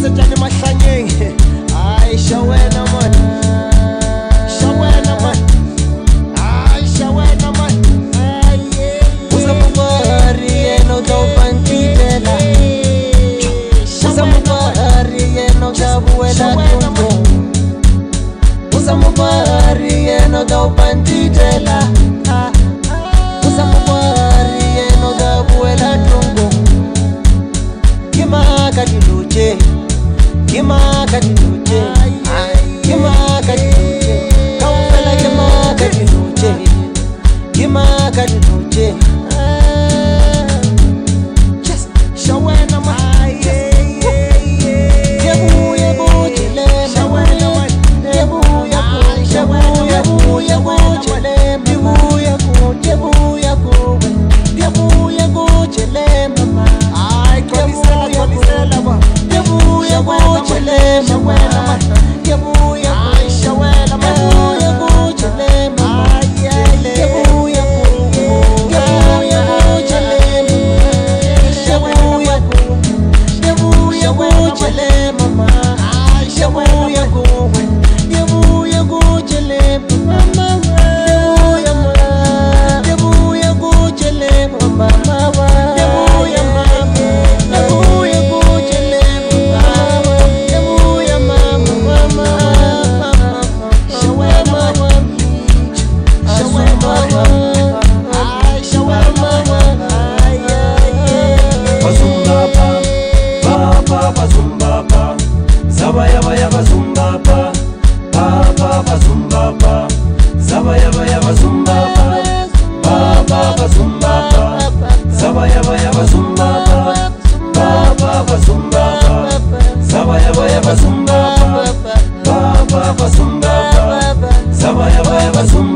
Jani Masanying. I shawena man. Shawena man. I shawena man. Usamubari eno taupantitela. Usamubari eno tabuela tumbo. Usamubari eno taupantitela. Usamubari eno tabuela tumbo. Kima kadiluche. Kima kadiluche. Kima kadiluche. Kaufela kima kadiluche. Kima kadiluche. Just shawena man. Zumba,